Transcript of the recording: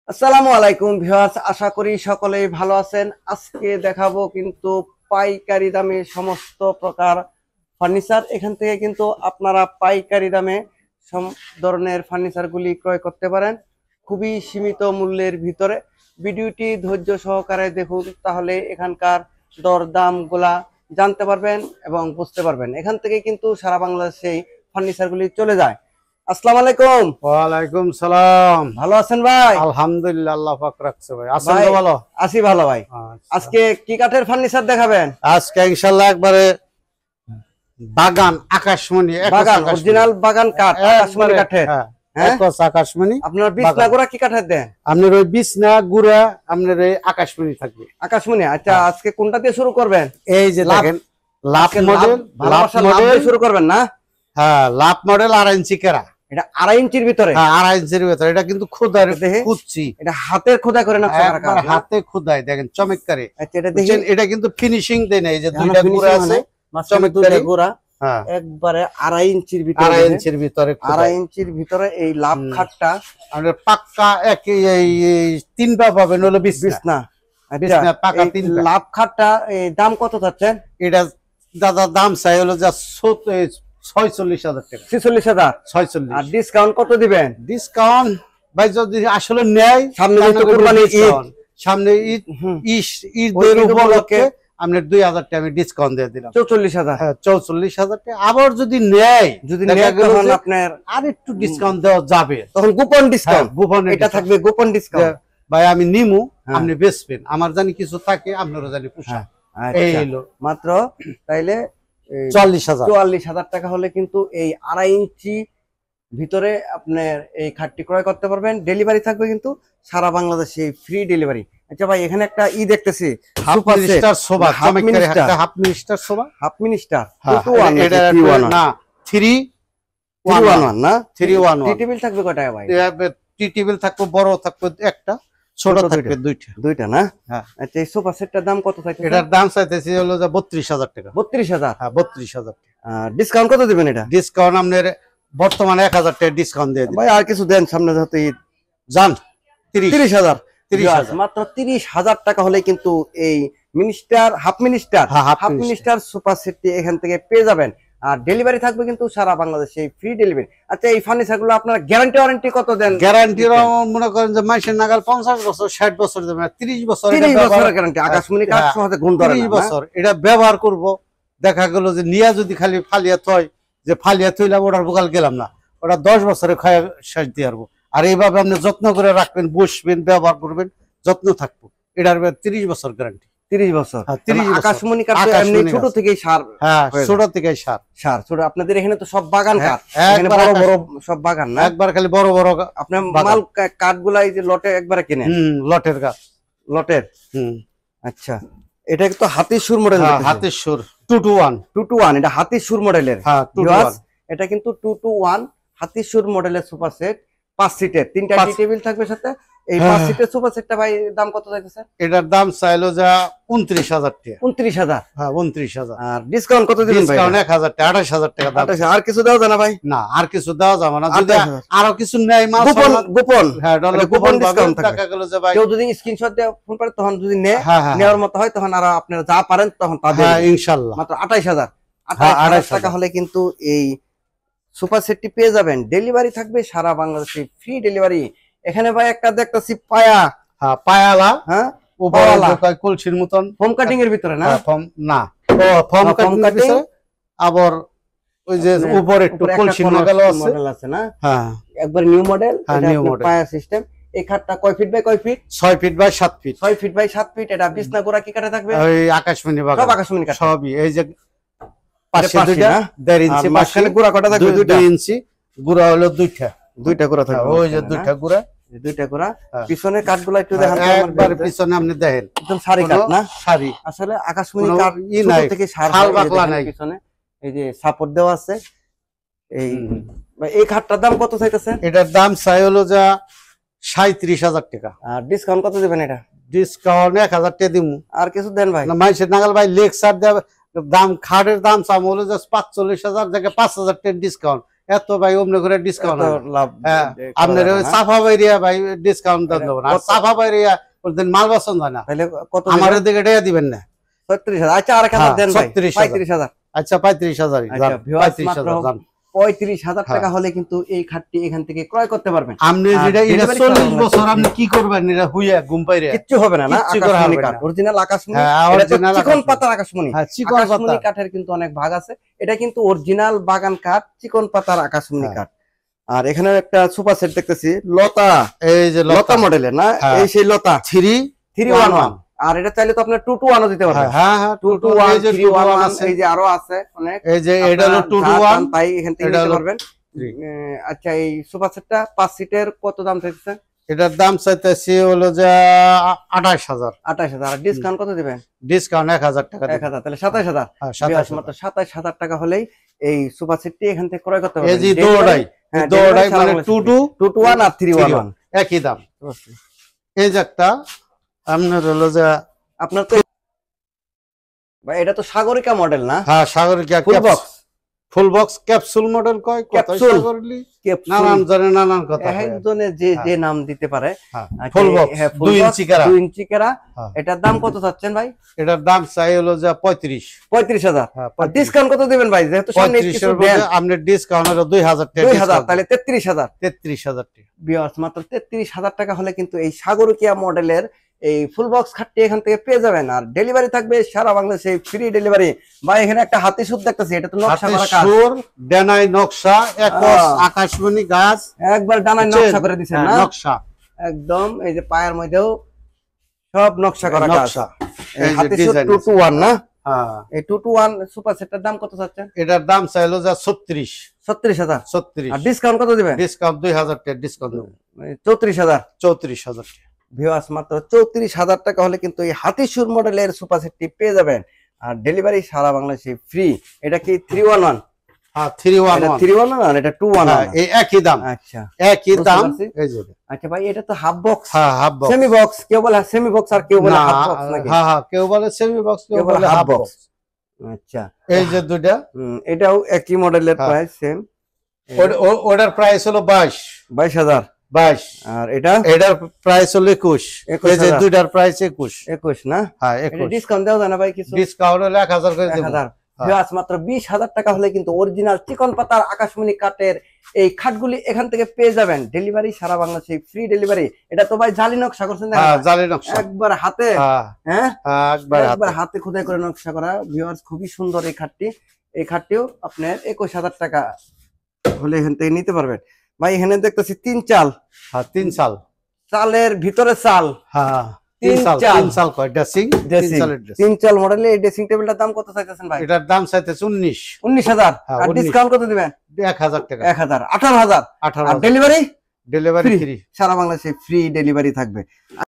আসসালামু আলাইকুম ভিউয়ার্স, আশা করি সকলেই ভালো আছেন। আজকে দেখাবো কিন্তু পাইকারি দামে সমস্ত প্রকার ফার্নিচার। এখান থেকে কিন্তু আপনারা পাইকারি দামে সব ধরনের ফার্নিচার গুলি ক্রয় করতে পারেন খুবই সীমিত মূল্যের ভিতরে। ভিডিওটি ধৈর্য সহকারে দেখুন, তাহলে এখানকার দরদাম গুলা জানতে পারবেন এবং বুঝতে পারবেন। এখান থেকে কিন্তু সারা বাংলাদেশে ফার্নিচার গুলি চলে যায়। আসসালামু আলাইকুম। ওয়ালাইকুম সালাম। ভালো আছেন ভাই? আলহামদুলিল্লাহ, আল্লাহ পাক রাখছে ভাই। আছেন তো ভালো? আছি ভালো ভাই। আজকে কি কাঠের ফার্নিচার দেখাবেন? আজকে ইনশাআল্লাহ একবারে বাগান আকাশমণি, বাগান অরিজিনাল বাগান কাঠ, আকাশমণি কাঠের। হ্যাঁ, আকাশমণি। আপনার বিছনা গুড়া কি কাঠের দেন? আপনার ওই বিছনা গুড়া আপনার এই আকাশমণি থাকবে। আকাশমণি। আচ্ছা, আজকে কোনটা দিয়ে শুরু করবেন? এই যে দেখেন লাভ মডেল, ভালোবাসা লাভ দিয়ে শুরু করবেন না? হ্যাঁ, লাভ মডেল 2.5 ইঞ্চি কেরা। এটা 2.5 ইঞ্চির ভিতরে? হ্যাঁ, 2.5 ইঞ্চির ভিতরে। এটা কিন্তু খোদাই খুঁজছি, এটা হাতের খোদাই করে না? হাতে খোদাই দেখেন চমৎকারে। আচ্ছা, এটা দেখেন, এটা কিন্তু ফিনিশিং দেয় না। এই যে দুইটা গুড়া আছে চমৎকারে গুড়া, হ্যাঁ একবারে 2.5 ইঞ্চির ভিতরে। 2.5 ইঞ্চির ভিতরে, 2.5 ইঞ্চির ভিতরে এই লাভ খাটটা আমাদের পাক্কা একই এই 3 পা পাবেন হলো বিছনা। আচ্ছা, পাকা 3 পা লাভ খাটটা এই দাম কত যাচ্ছেন? এটা দাদা দাম চাই হলো যা 46,000 টাকা। 46,000? 46। আর ডিসকাউন্ট কত দিবেন? ডিসকাউন্ট ভাই যদি আসলে নেয়, সামনে তো কুরবানি ঈদ, সামনে ঈদের উপলক্ষে আপনার 2,000 টাকা আমি ডিসকাউন্ট দিয়ে দিলাম। 44,000? হ্যাঁ, 44,000 টাকা। আবার যদি নেয়, তখন আপনার আর একটু ডিসকাউন্ট দেওয়া যাবে, তখন গোপন ডিসকাউন্ট। গোপন এটা থাকবে গোপন ডিসকাউন্ট। ভাই আমি নিমু, আপনি বেচবেন, আমার জানি কিছু থাকে, আপনারও জানি পোষা। এই হলো মাত্র তাইলে 44,000 টাকা হলে কিন্তু এই 2.5 ইঞ্চি ভিতরে আপনার এই খাটটি ক্রয় করতে পারবেন। ডেলিভারি থাকবে কিন্তু সারা বাংলাদেশে, ফ্রি ডেলিভারি। আচ্ছা ভাই, এখানে একটা দেখতেছি, half minister sofa, half minister, half minister sofa, half minister এটা না 311 না 311। টি টেবিল থাকবে কয় টাকা ভাই? টি টেবিল থাকবে, বড় থাকবে একটা, ছোট থাকবে দুইটা না? হ্যাঁ। আচ্ছা, এই সোফা সেটটার দাম কত থাকে? এটার দাম চাইতেছি হলো যে 32,000 টাকা। 32,000? হ্যাঁ, 32,000 টাকা। ডিসকাউন্ট কত দিবেন এটা? ডিসকাউন্ট আপনার বর্তমানে 1,000 টাকা ডিসকাউন্ট দিয়ে দিন ভাই। আর কিছু দেন সামনে, যাতে জান 30,000। 30,000 মাত্র 30,000 টাকা হলে কিন্তু এই মিনিস্টার, হাফ মিনিস্টার সোফা সেটটি এখান থেকে পেয়ে যাবেন। আর ডেলিভারি থাকবে কিন্তু সারা বাংলাদেশে, ফ্রি ডেলিভারি। আচ্ছা, এই ফার্নিচার গুলো আপনারা গ্যারান্টি ওয়ারেন্টি কত দেন? গ্যারান্টি মনে করেন যে মাসের নাগাল 50 বছর 60 বছর দেবেন, 30 বছর গ্যারান্টি। আকাশমণি কাঠ সহজে গুণ ধরে না। 30 বছর এটা ব্যবহার করব। দেখা গেল যে নিয়া যদি খালি ফালিয়া থয়, যে ফালিয়া থইলাম ওটার বোকাল গেলাম না, ওটা 10 বছরে খায় শেষ দিয়ে আসবো। আর এইভাবে আপনি যত্ন করে রাখবেন, বসবেন, ব্যবহার করবেন, যত্ন থাকবো। এটার 30 বছর গ্যারান্টি। 30 বছর? আকাশমণি কাঠ এমনি ছোট থেকেই সার। হ্যাঁ, ছোট থেকেই সার। ছোট। আপনাদের এখানে তো সব বাগান কাঠ, এখানে বড় বড় সব বাগান না? একবার খালি বড় বড় আপনার মাল কাঠগুলা এই যে লটে একবারে কিনে? লটের গাছ, লটের। আচ্ছা, এটা তো হাতির সুর মডেল? হাতির সুর 221। এটা হাতির সুর মডেলের। হ্যাঁ, এটা কিন্তু 221 হাতির সুর মডেলের সোফা সেট, 5 সিটের, 3টা টি টেবিল থাকবে সাথে। এই 5 সিটের সোফা সেটটা ভাই দাম কত চাইছে? এটার দাম চাইলো যা 29,000 টাকা। 29,000? হ্যাঁ, 29,000। আর ডিসকাউন্ট কত দিবেন ভাই? ডিসকাউন্ট 1,000 টাকা, 28,000 টাকা দাম। আর কিছু দেওয়া যায় না ভাই? না, আর কিছু দেওয়া যাবে না। যদি আরো কিছু নেয় মাল গোপন, হ্যাঁ, গোপন ডিসকাউন্ট থাকে। টাকা গেল যে ভাই কেউ যদি স্ক্রিনশট দিয়ে ফোন করে, তখন যদি নেওয়ার মতো হয়, তখন আর আপনারা যা পারেন তখন তাদের। হ্যাঁ, ইনশাআল্লাহ। মাত্র 28,000 টাকা হলে কিন্তু এই সোফা সেটটি পেয়ে যাবেন। ডেলিভারি থাকবে সারা বাংলাদেশে, ফ্রি ডেলিভারি। এখানে ভাই একটা দেখতেছি পায়া। হ্যাঁ, পায়ালা। হ্যাঁ, উপরওয়ালা কলসির মতন ফোম কাটিং এর ভিতরে না? ফোম না, ও ফোম কাটিং। আবার ওই যে উপরে একটু কলসির মডেল আছে না? হ্যাঁ, একবার নিউ মডেল। হ্যাঁ, নিউ মডেল। পায়া সিস্টেম। এই খাটটা কয় ফিট বাই কয় feet? 6 feet by 7 feet. 6 feet by 7 feet. এটা বিছনা গোড়া কি কাঠে থাকবে? ওই আকাশমণি বাগান, সব আকাশমণি কাঠ সবই। এই যে পাশে দুইটা 1.5 ইঞ্চি, মাঝখানে গোড়া কটা থাকবে? 2 ইঞ্চি গুড়া হলো দুইটা গোড়া থাকবে। ওই যে দুইটা গুড়া। পিছনের কাঠগুলো একটু দেখান। একবার পিছনে আপনি দেখেন, একদম সারি কাঠ না? সারি। আসলে আকাশমণি কাঠ ছোট থেকে সার পিছনে এই যে সাপোর্ট দেওয়া আছে। এই খাটটার দাম কত চাইতেছে? এটার দাম চাই হলো যা 37,000 টাকা। আর ডিসকাউন্ট কত দিবেন এটা? ডিসকাউন্ট 1,000 টাকা দিমু। আর কিছু দেন ভাই? না, মাইসের নাগাল ভাই লেকচার দেবে। দাম খাটের দাম চাম হলো যে 45,000 থেকে 5,000 টাকা ডিসকাউন্ট। এত ভাই অমনি করে ডিসকাউন্ট লাভ হ্যাঁ আপনার ওই সাফা বাইরিয়া ভাই ডিসকাউন্ট দেবো না, আর সাফা বাইরিয়া ওদের মাল পছন্দ হয় না, তাহলে কত আমার দিকে এটা দিবেন না। 36,000। আচ্ছা আর এক হাজার দেন ভাই, 35,000। আচ্ছা 35,000 আচ্ছা, viewers, 35,000 35,000 টাকা হলে কিন্তু এই খাটটি এখান থেকে ক্রয় করতে পারবেন। আপনি আর যেটা এটা delivery 40 charge বছর আপনি কি করবেন, এটা হুইয়া ঘুম পাইরে কিচ্ছু হবে না, না কিচ্ছু করা আকাশমণি হবে কাঠ, না। অরিজিনাল আকাশমণি। হ্যাঁ, এটা তো original চিকন আকাশমণি। পাতার আকাশমণি। হ্যাঁ চিকন আকাশমণি পাতা, কাঠের কিন্তু অনেক ভাগ আছে, এটা কিন্তু অরিজিনাল বাগান কাঠ, চিকন পাতার আকাশমণি হ্যাঁ। কাঠ। আর এখানে একটা সোফা সেট দেখতেছি লতা, এই যে লতা মডেলের না, হ্যাঁ। এই সেই লতা 311 আর এটা চাইলে তো আপনার 221ও দিতে পারবেন। হ্যাঁ হ্যাঁ 221 এই যে 311 আছে, এই যে আরো আছে অনেক। এই যে এটা হলো আপনারা যা 221 চান তাই এখান থেকে এটা নিতে হলো পারবেন। 3। আচ্ছা এই সোফা সেটটা 5 সিটের কত দাম চাইছে? এটার দাম চাইতেছি হলো যে 28,000, 28,000। আর ডিসকাউন্ট কত দিবেন? ডিসকাউন্ট 1,000 টাকা দিবেন। 1,000, তাহলে 27,000। হ্যাঁ, বিয়াস 27,000 মাত্র 27,000 টাকা হলেই এই সোফা সেটটি এখান থেকে ক্রয় করতে এই পারবেন। যে দৌড়াই হ্যাঁ, দৌড়াই delivery মানে সারা 22 আর 311 একই দাম। এই যে একটা আপনার হলো যে আপনার তো ভাই এটা তো সাগরিকা মডেল না? হ্যাঁ Sagarika full box, full box capsule model কয়, কত ক্যাপসুল। সাগরলি নানান জনে নানান কথা কয়। একজনে যে যে নাম দিতে পারে। হ্যাঁ, আচ্ছা, ফুল বক্স হ্যাঁ, ফুল 2 বক্স, ইঞ্চি কেরা। 2 ইঞ্চি কেরা। হ্যাঁ। এটার দাম কত চাচ্ছেন ভাই? এটার দাম চাই হলো যে 35। 35,000। হ্যাঁ, আর ডিসকাউন্ট কত দিবেন ভাই, যেহেতু সামনে ঈদ 35 কিছু এর দেন? মধ্যে আপনি ডিসকাউন্ট হলো 2,000 টাকা 2,000, তাহলে 33,000। 33,000 টাকা। বিয়াস মাত্র 33,000 টাকা হলে কিন্তু এই সাগরিকা মডেলের এই ফুল বক্স খাটটি এখান থেকে পেয়ে যাবেন। আর ডেলিভারি থাকবে সারা বাংলাদেশে, ফ্রি ডেলিভারি। বা এখানে একটা হাতি সুদ দেখতেছি, এটা তো নকশা হাতে করা কাজ, সুর ডানাই নকশা একস আহ। আকাশমণি গাছ একবার ডানায় বুঝছেন? নকশা করে দিছেন হ্যাঁ, না নকশা একদম। এই যে পায়ের মধ্যেও সব নকশা করা কাজ। নকশা এই এই যে হাতি সুদ ডিজাইন 221 না? হ্যাঁ এই 221 সুপার সেটটার দাম কত চাচ্ছেন? এটার দাম চাইলো যে 36। 36,000। 36 আর ডিসকাউন্ট কত দিবেন? ডিসকাউন্ট 2,000 টাকা ডিসকাউন্ট দেব। 34,000। 34,000 টাকা। ভিউয়ার্স মাত্র 34,000 টাকা হলে কিন্তু এই হাতিসুর মডেলের সুপার সেটটি পেয়ে যাবেন। আর ডেলিভারি সারা বাংলাদেশে ফ্রি। এটা কি 311? হ্যাঁ এটা 311 311 আর এটা 211। এই একই দাম, আচ্ছা একই বুঝতে দাম। পারছি। এই যে আচ্ছা ভাই এটা তো হাফ বক্স, হ্যাঁ হাফ বক্স, সেমি বক্স, কেউ বলে সেমি বক্স আর কেউ বলে না হাফ বক্স নাকি? হ্যাঁ হ্যাঁ কেউ বলে সেমি বক্স কেউ কেউ বলে বলে হাফ হাফ বক্স। বক্স। আচ্ছা এই যে দুইটা এটাও একই মডেলের হ্যাঁ। Price same. ওটার প্রাইস হলো 22। 22,000। 22 আর এটা এটার প্রাইস হলো 21। এই যে 21,000। দুইটার প্রাইস 21। 21 না? হ্যাঁ এটা 21। ডিসকাউন্ট দেওয়া যায় না ভাই কিছু? ডিসকাউন্ট হলো 1,000 করে দেব। 1,000। ভিউয়ার্স মাত্র 20,000 টাকা হলে কিন্তু অরিজিনাল চিকন পাতার আকাশমণি কাঠের এই খাটগুলি এখান থেকে পেয়ে যাবেন। ডেলিভারি সারা বাংলাদেশে ফ্রি ডেলিভারি। এটা তো ভাই জালি নকশা করছেন দেখেন হ্যাঁ না? জালি নকশা। একবার হাতে, হ্যাঁ হ্যাঁ হ্যাঁ একবার একবার হাতে। হাতে খোদাই করে নকশা করা। ভিউয়ার্স খুবই সুন্দর এই খাটটি। এই খাটটিও আপনার 21,000 টাকা হলে এখান থেকে নিতে পারবেন। ভাই এখানে দেখতেছি 3 চাল, হ্যাঁ 3 সাল। চালের ভিতরে চাল, হ্যাঁ 3 3 সাল, চাল। 3 সাল কয় ড্রেসিং, 3 ড্রেসিং। সালের ড্রেস। 3 চাল মডেলের এই ড্রেসিং টেবিলটার দাম কত চাইতেছেন ভাই? এটার দাম চাইতেছে 19। 19,000। হ্যাঁ, আর 19 ডিসকাউন্ট কত দিবেন? 1,000 টাকা। 1,000, 18,000। আর 18,000 ডেলিভারি ডেলিভারি free। ফ্রি। সারা বাংলাদেশে ফ্রি ডেলিভারি থাকবে।